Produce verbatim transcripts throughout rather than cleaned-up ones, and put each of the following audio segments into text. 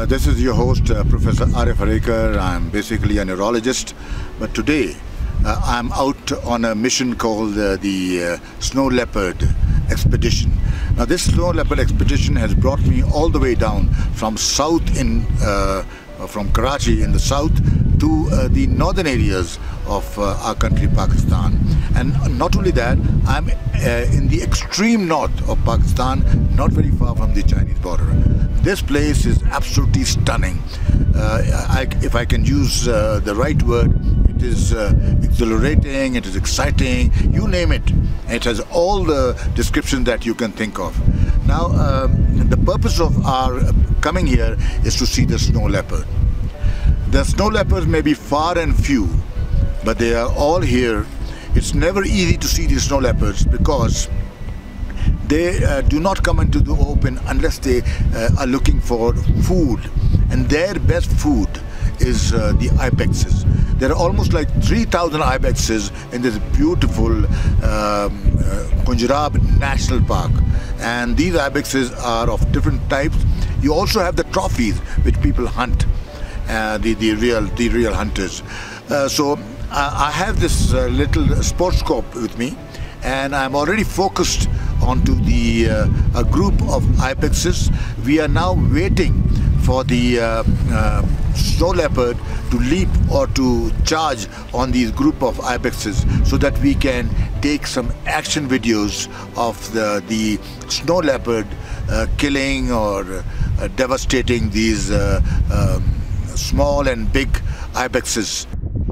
this is your host, uh, Professor Arif Harekar. I'm basically a neurologist, but today uh, I'm out on a mission called uh, the uh, Snow Leopard Expedition. Now, this Snow Leopard Expedition has brought me all the way down from south in, uh, from Karachi in the south to uh, the northern areas of uh, our country, Pakistan. And not only that, I'm uh, in the extreme north of Pakistan, not very far from the Chinese border. This place is absolutely stunning. Uh, I, if I can use uh, the right word, it is uh, exhilarating, it is exciting, you name it. It has all the descriptions that you can think of. Now, uh, the purpose of our coming here is to see the snow leopard. The snow leopards may be far and few, but they are all here. It's never easy to see these snow leopards because they uh, do not come into the open unless they uh, are looking for food, and their best food is uh, the ibexes. There are almost like three thousand ibexes in this beautiful um, uh, Khunjerab National Park, and these ibexes are of different types. You also have the trophies which people hunt, uh, the, the, real, the real hunters. Uh, so uh, I have this uh, little sports scope with me, and I'm already focused onto the uh, a group of ibexes. We are now waiting for the uh, uh, snow leopard to leap or to charge on these group of ibexes so that we can take some action videos of the, the snow leopard uh, killing or uh, devastating these uh, um, small and big ibexes.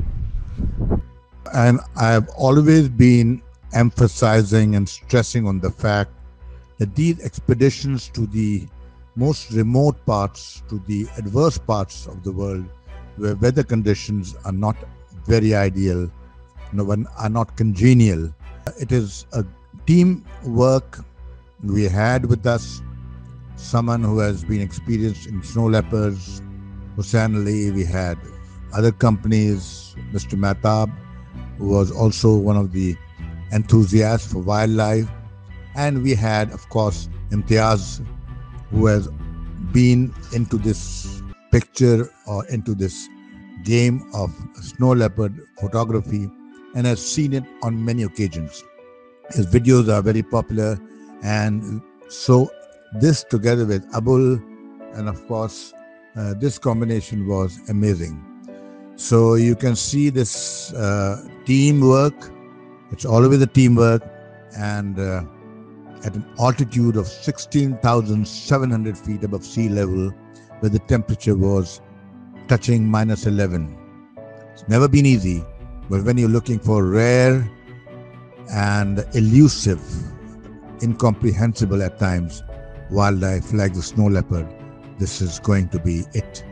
And I've always been emphasizing and stressing on the fact that these expeditions to the most remote parts, to the adverse parts of the world, where weather conditions are not very ideal, you know, are not congenial. It is a team work. We had with us someone who has been experienced in snow leopards, Hussain Ali. We had other companies, Mister Mehtab, who was also one of the enthusiasts for wildlife, and we had, of course, Imtiaz, who has been into this picture or into this game of snow leopard photography and has seen it on many occasions. His videos are very popular, and so this together with Abul, and of course uh, this combination was amazing. So you can see this uh, teamwork. It's always a teamwork, and uh, at an altitude of sixteen thousand seven hundred feet above sea level, where the temperature was touching minus eleven. It's never been easy, but when you're looking for rare and elusive, incomprehensible at times, wildlife like the snow leopard, this is going to be it.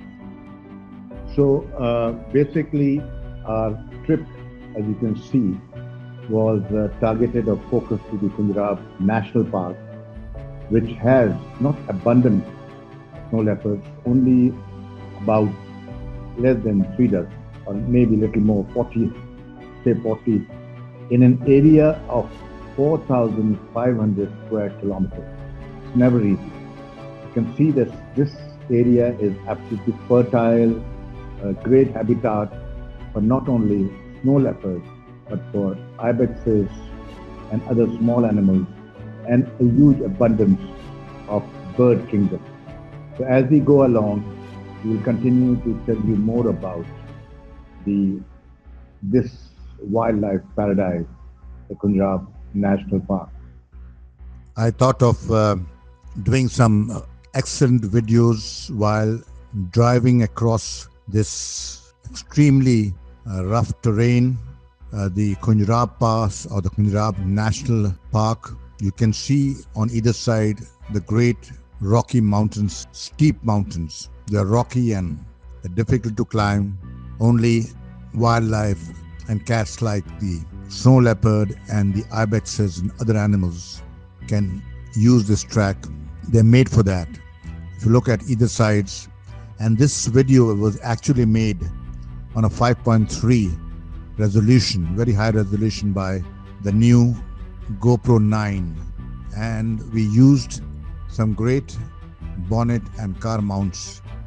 So uh, basically, our trip, as you can see, was uh, targeted or focused to the Khunjerab National Park, which has not abundant snow leopards, only about less than three dozen, or maybe a little more, forty, say forty, in an area of four thousand five hundred square kilometers. It's never easy. You can see that this area is absolutely fertile, a great habitat for not only snow leopards, but for ibexes and other small animals, and a huge abundance of bird kingdom. So as we go along, we will continue to tell you more about the this wildlife paradise, the Khunjerab National Park. I thought of uh, doing some excellent videos while driving across this extremely uh, rough terrain. Uh, the Khunjerab Pass or the Khunjerab National Park. You can see on either side the great rocky mountains, steep mountains. They're rocky and they're difficult to climb. Only wildlife and cats like the snow leopard and the ibexes and other animals can use this track. They're made for that. If you look at either sides, and this video was actually made on a five point three resolution, very high resolution by the new GoPro nine, and we used some great bonnet and car mounts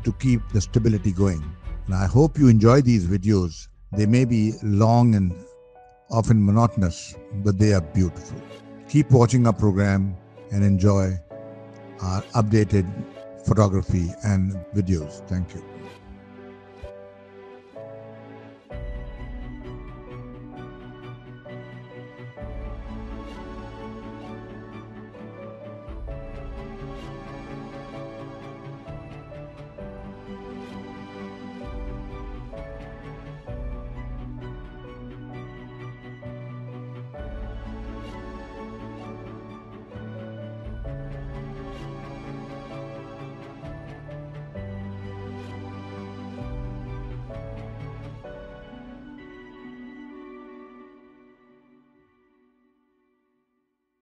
to keep the stability going. And I hope you enjoy these videos. They may be long and often monotonous, but they are beautiful. Keep watching our program and enjoy our updated photography and videos. Thank you.